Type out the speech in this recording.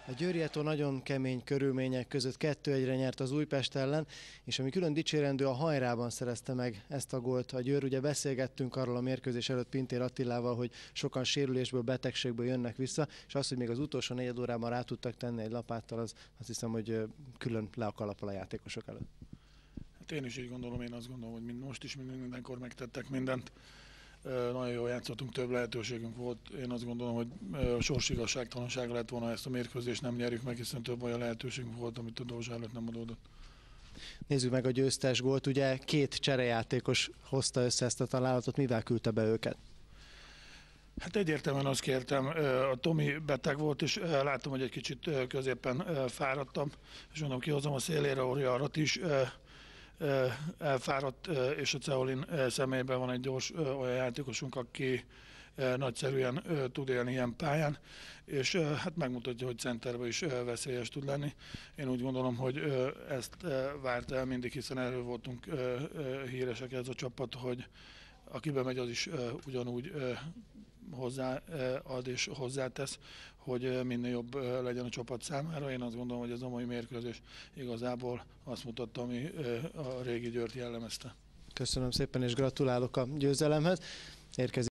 A Győrietó nagyon kemény körülmények között 2-1-re nyert az Újpest ellen, és ami külön dicsérendő, a hajrában szerezte meg ezt a gólt a Győr. Ugye beszélgettünk arról a mérkőzés előtt Pintér Attilával, hogy sokan sérülésből, betegségből jönnek vissza, és az, hogy még az utolsó negyed órában rá tudtak tenni egy lapáttal, az azt hiszem, hogy külön le a kalappal a játékosok előtt. Hát én is így gondolom, én azt gondolom, hogy most is mindenkor megtettek mindent. Nagyon jól játszottunk, több lehetőségünk volt. Én azt gondolom, hogy sorsigazságtalanság lett volna, ezt a mérkőzést nem nyerjük meg, hiszen több olyan lehetőségünk volt, amit a Dózsa előtt nem adódott. Nézzük meg a győztes gólt. Ugye 2 cserejátékos hozta össze ezt a találatot, mivel küldte be őket? Hát egyértelműen azt kértem, a Tomi beteg volt, és láttam, hogy egy kicsit középen fáradtam, és mondom, kihozom a szélére, Orjarat is elfáradt, és a Ceolin személyében van egy gyors olyan játékosunk, aki nagyszerűen tud élni ilyen pályán, és hát megmutatja, hogy centerben is veszélyes tud lenni. Én úgy gondolom, hogy ezt várt el mindig, hiszen erről voltunk híresek ez a csapat, hogy aki bemegy, az is ugyanúgy hozzáad és hozzátesz, hogy minél jobb legyen a csapat számára. Én azt gondolom, hogy ez a mai mérkőzés igazából azt mutatta, ami a régi Győrt jellemezte. Köszönöm szépen, és gratulálok a győzelemhez. Érkezik